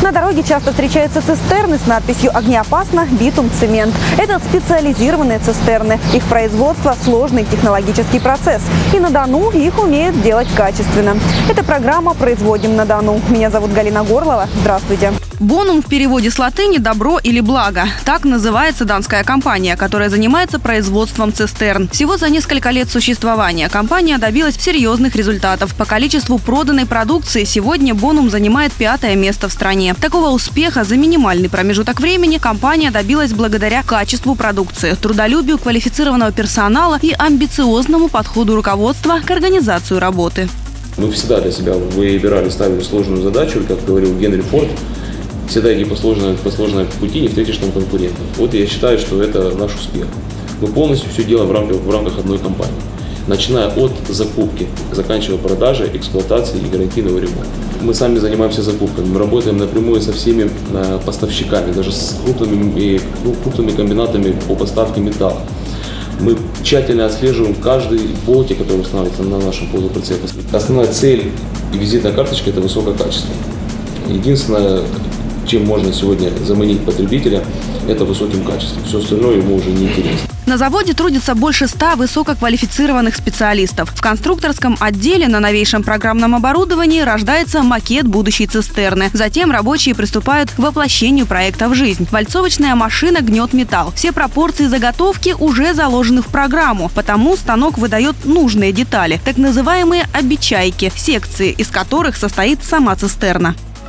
На дороге часто встречаются цистерны с надписью «Огнеопасно, битум, цемент». Это специализированные цистерны. Их производство – сложный технологический процесс. И на Дону их умеют делать качественно. Это программа «Производим на Дону». Меня зовут Галина Горлова. Здравствуйте. Бонум в переводе с латыни «добро» или «благо». Так называется данская компания, которая занимается производством цистерн. Всего за несколько лет существования компания добилась серьезных результатов. По количеству проданной продукции сегодня Бонум занимает 5-е место в стране. Такого успеха за минимальный промежуток времени компания добилась благодаря качеству продукции, трудолюбию квалифицированного персонала и амбициозному подходу руководства к организации работы. Мы всегда для себя выбирали, ставили сложную задачу, как говорил Генри Форд. Всегда иди по сложной пути, не встретишь там конкурентов. Вот я считаю, что это наш успех. Мы полностью все делаем в рамках одной компании. Начиная от закупки, заканчивая продажей, эксплуатацией и гарантийного ремонта. Мы сами занимаемся закупками, мы работаем напрямую со всеми поставщиками, даже с крупными комбинатами по поставке металла. Мы тщательно отслеживаем каждый болтик, который устанавливается на нашем полуприцепе. Основная цель и визитная карточка – это высокое качество. Единственное, чем можно сегодня заманить потребителя, это высоким качеством. Все остальное ему уже не интересно. На заводе трудится больше 100 высококвалифицированных специалистов. В конструкторском отделе на новейшем программном оборудовании рождается макет будущей цистерны. Затем рабочие приступают к воплощению проекта в жизнь. Вальцовочная машина гнет металл. Все пропорции заготовки уже заложены в программу, потому станок выдает нужные детали, так называемые обечайки, секции, из которых состоит сама цистерна.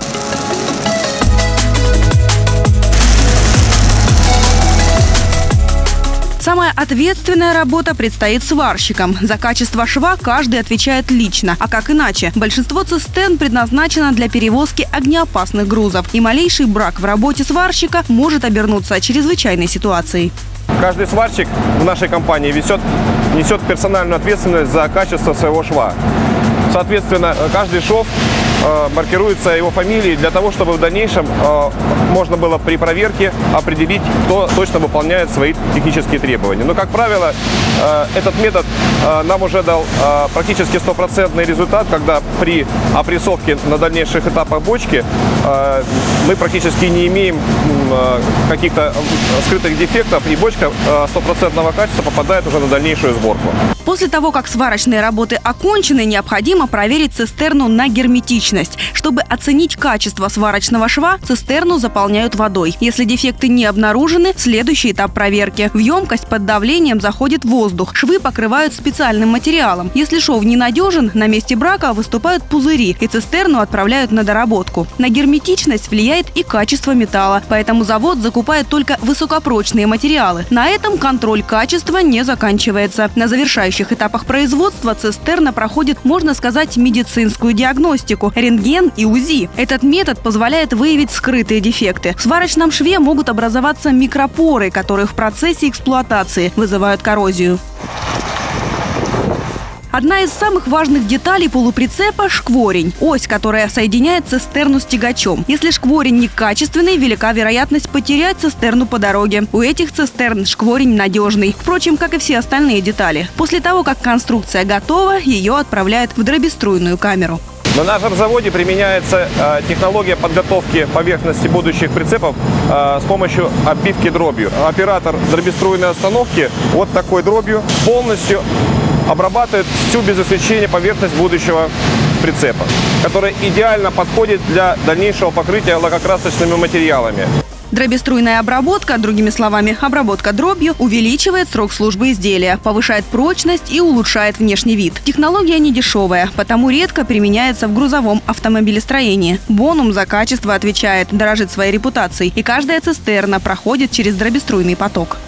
Самая ответственная работа предстоит сварщикам. За качество шва каждый отвечает лично. А как иначе? Большинство цистерн предназначено для перевозки огнеопасных грузов. И малейший брак в работе сварщика может обернуться чрезвычайной ситуацией. Каждый сварщик в нашей компании несет персональную ответственность за качество своего шва. Соответственно, каждый шов маркируется его фамилией для того, чтобы в дальнейшем можно было при проверке определить, кто точно выполняет свои технические требования. Но, как правило, этот метод нам уже дал практически стопроцентный результат, когда при опрессовке на дальнейших этапах бочки мы практически не имеем каких-то скрытых дефектов, и бочка стопроцентного качества попадает уже на дальнейшую сборку. После того, как сварочные работы окончены, необходимо проверить цистерну на герметичность. Чтобы оценить качество сварочного шва, цистерну заполняют водой. Если дефекты не обнаружены, следующий этап проверки. В емкость под давлением заходит воздух. Швы покрывают специальным материалом. Если шов ненадежен, на месте брака выступают пузыри, и цистерну отправляют на доработку. На герметичность влияет и качество металла, поэтому завод закупает только высокопрочные материалы. На этом контроль качества не заканчивается. На завершающих этапах производства цистерна проходит, можно сказать, медицинскую диагностику, рентген и УЗИ. Этот метод позволяет выявить скрытые дефекты. В сварочном шве могут образоваться микропоры, которые в процессе эксплуатации вызывают коррозию. Одна из самых важных деталей полуприцепа – шкворень. Ось, которая соединяет цистерну с тягачом. Если шкворень некачественный, велика вероятность потерять цистерну по дороге. У этих цистерн шкворень надежный. Впрочем, как и все остальные детали. После того, как конструкция готова, ее отправляют в дробеструйную камеру. На нашем заводе применяется технология подготовки поверхности будущих прицепов с помощью оббивки дробью. Оператор дробеструйной установки вот такой дробью полностью обрабатывает всю без исключения поверхность будущего прицепа, которая идеально подходит для дальнейшего покрытия лакокрасочными материалами. Дробеструйная обработка, другими словами, обработка дробью, увеличивает срок службы изделия, повышает прочность и улучшает внешний вид. Технология не дешевая, потому редко применяется в грузовом автомобилестроении. Бонум за качество отвечает, дорожит своей репутацией, и каждая цистерна проходит через дробеструйный поток.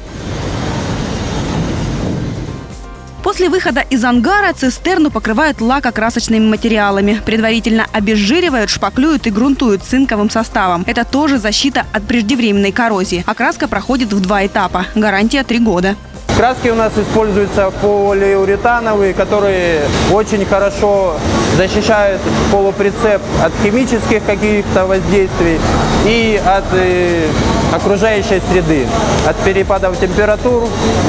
После выхода из ангара цистерну покрывают лакокрасочными материалами. Предварительно обезжиривают, шпаклюют и грунтуют цинковым составом. Это тоже защита от преждевременной коррозии. Окраска проходит в 2 этапа. Гарантия 3 года. Краски у нас используются полиуретановые, которые очень хорошо защищают полуприцеп от химических каких-то воздействий и от окружающей среды, от перепадов температур,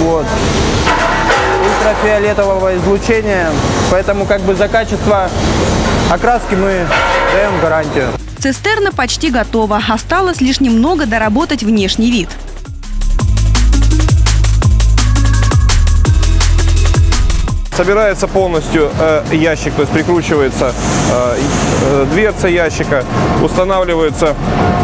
ультрафиолетового излучения. Поэтому за качество окраски мы даем гарантию. Цистерна почти готова. Осталось лишь немного доработать внешний вид. Собирается полностью ящик, то есть прикручивается дверца ящика, устанавливается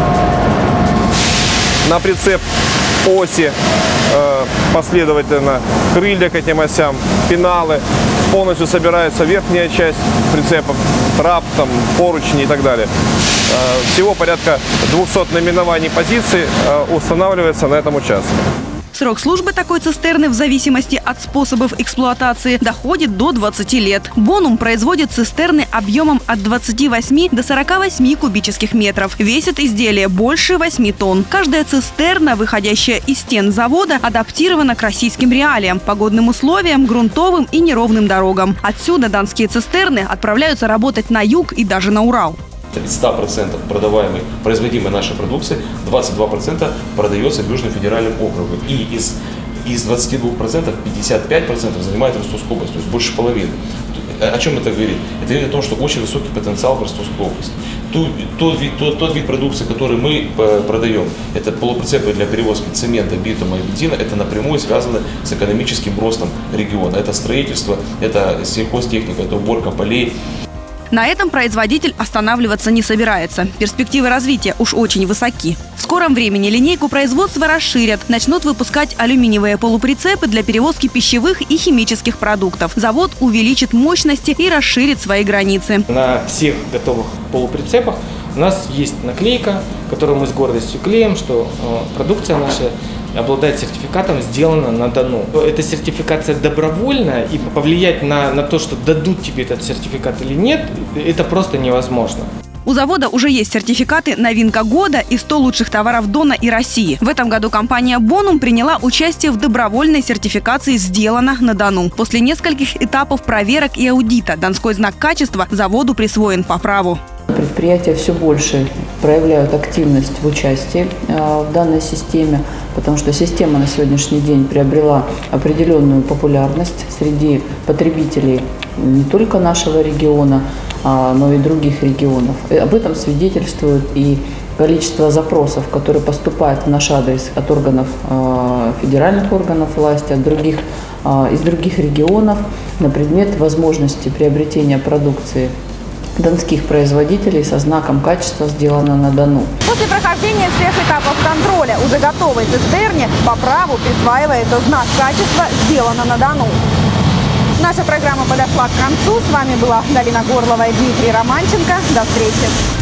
на прицеп оси последовательно, крылья к этим осям, пеналы. Полностью собирается верхняя часть прицепа, трап, там, поручни и так далее. Всего порядка 200 наименований позиций устанавливается на этом участке. Срок службы такой цистерны в зависимости от способов эксплуатации доходит до 20 лет. Bonum производит цистерны объемом от 28 до 48 кубических метров. Весит изделие больше 8 тонн. Каждая цистерна, выходящая из стен завода, адаптирована к российским реалиям, погодным условиям, грунтовым и неровным дорогам. Отсюда донские цистерны отправляются работать на юг и даже на Урал. Из 100% производимой нашей продукции 22% продается в Южном федеральном округе. И из 22% 55% занимает Ростовская область, то есть больше половины. О чем это говорит? Это говорит о том, что очень высокий потенциал в Ростовской области. Тот вид продукции, который мы продаем, это полуприцепы для перевозки цемента, битума и бензина, это напрямую связано с экономическим ростом региона. Это строительство, это сельхозтехника, это уборка полей. На этом производитель останавливаться не собирается. Перспективы развития уж очень высоки. В скором времени линейку производства расширят. Начнут выпускать алюминиевые полуприцепы для перевозки пищевых и химических продуктов. Завод увеличит мощности и расширит свои границы. На всех готовых полуприцепах у нас есть наклейка, которую мы с гордостью клеим, что продукция наша обладает сертификатом «Сделано на Дону». Эта сертификация добровольная, и повлиять на то, что дадут тебе этот сертификат или нет, это просто невозможно. У завода уже есть сертификаты «Новинка года» и 100 лучших товаров Дона и России. В этом году компания Bonum приняла участие в добровольной сертификации «Сделано на Дону». После нескольких этапов проверок и аудита донской знак качества заводу присвоен по праву. Предприятия все больше проявляют активность в участии в данной системе, потому что система на сегодняшний день приобрела определенную популярность среди потребителей не только нашего региона, но и других регионов. И об этом свидетельствует и количество запросов, которые поступают в наш адрес от органов, федеральных органов власти, из других регионов на предмет возможности приобретения продукции донских производителей со знаком качества «Сделано на Дону». После прохождения всех этапов контроля уже готовой цистерне по праву присваивается знак качества «Сделано на Дону». Наша программа подошла к концу. С вами была Галина Горлова и Дмитрий Романченко. До встречи.